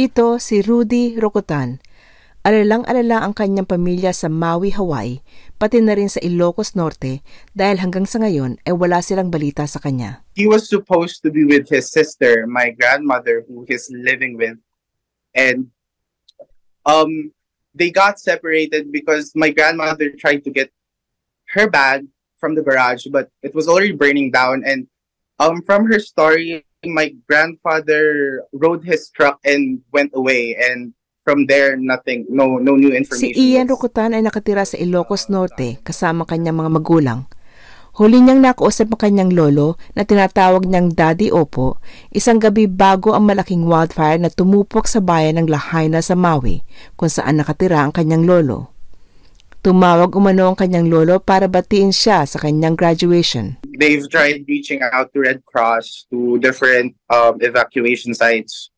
Ito si Rudy Rocutan. Alalang-alala ang kanyang pamilya sa Maui, Hawaii, pati na rin sa Ilocos Norte dahil hanggang sa ngayon ay wala silang balita sa kanya. He was supposed to be with his sister, my grandmother, who he's living with. And they got separated because my grandmother tried to get her bag from the garage, but it was already burning down. And from her story, my grandfather rode his truck and went away. And from there, nothing, no new information. Si Ian Rocutan ay nakatira sa Ilocos Norte kasama kanyang mga magulang. Huli niyang nakausap ang kanyang lolo na tinatawag niyang Daddy Opo isang gabi bago ang malaking wildfire na tumupok sa bayan ng Lahaina sa Maui kung saan nakatira ang kanyang lolo. Tumawag umano ang kanyang lolo para batiin siya sa kanyang graduation. They've tried reaching out to Red Cross, to different evacuation sites.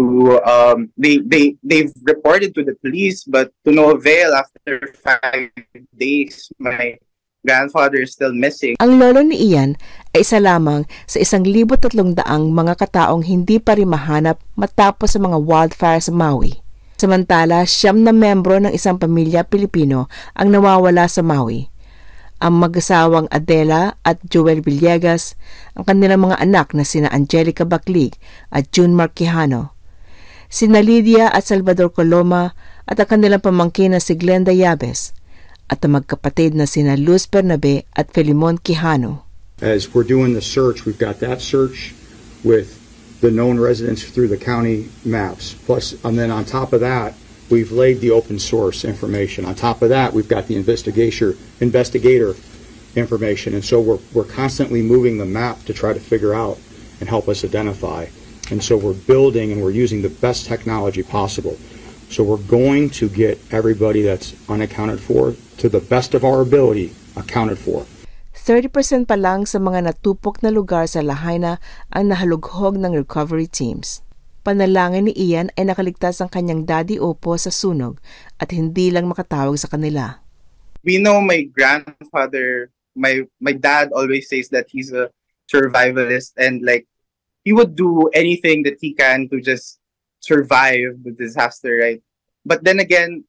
They've reported to the police, but to no avail. After 5 days, my grandfather is still missing. Ang lolo ni Ian ay isa lamang sa 1,300 mga kataong hindi pa rin mahanap matapos sa mga wildfire sa Maui. Samantala, 9 na membro ng isang pamilya Pilipino ang nawawala sa Maui. Ang mag-asawang Adela at Joel Villegas, ang kanilang mga anak na sina Angelica Baclig at June Marquijano, sina Lydia at Salvador Coloma at ang kanilang pamangkin na si Glenda Yabes, at ang magkapatid na sina Luz Bernabe at Felimon Quijano. As we're doing the search, we've got that search with the known residents through the county maps. Plus, and then on top of that, we've laid the open source information. On top of that, we've got the investigator information. And so we're constantly moving the map to try to figure out and help us identify. And so we're building and we're using the best technology possible. So we're going to get everybody that's unaccounted for, to the best of our ability, accounted for. 30% pa lang sa mga natupok na lugar sa Lahaina ang nahalughog ng recovery teams. Panalangin ni Ian ay nakaligtas ang kanyang Daddy Opo sa sunog at hindi lang makatawag sa kanila. We know my grandfather, my dad always says that he's a survivalist and like he would do anything that he can to just survive the disaster, right? But then again,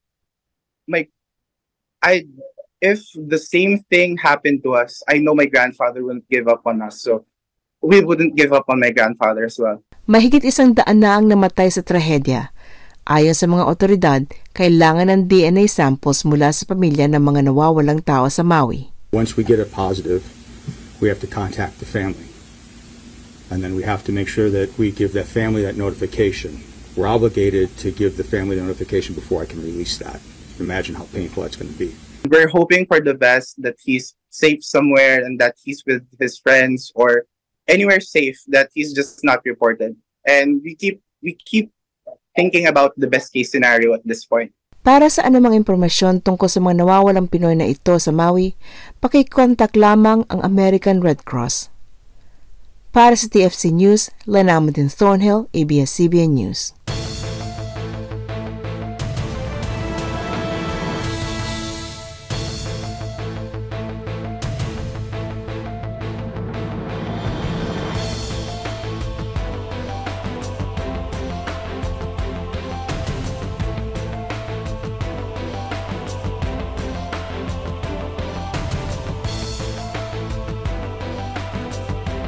if the same thing happened to us, I know my grandfather wouldn't give up on us. So we wouldn't give up on my grandfather as well. Mahigit 100 na ang namatay sa trahedya. Ayon sa mga otoridad, kailangan ng DNA samples mula sa pamilya ng mga nawawalang tao sa Maui. Once we get a positive, we have to contact the family. And then we have to make sure that we give that family that notification. We're obligated to give the family the notification before I can release that. Imagine how painful that's going to be. We're hoping for the best, that he's safe somewhere and that he's with his friends or anywhere safe, that he's just not reported. And we keep thinking about the best case scenario at this point. Para sa anumang impormasyon tungkol sa mga nawawalang Pinoy na ito sa Maui, pakikontak lamang ang American Red Cross. Para sa TFC News, Lenamudin Thornhill, ABS-CBN News.